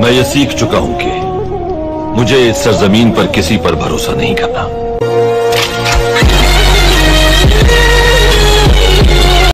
मैं ये सीख चुका हूं कि मुझे इस सरजमीन पर किसी पर भरोसा नहीं करना।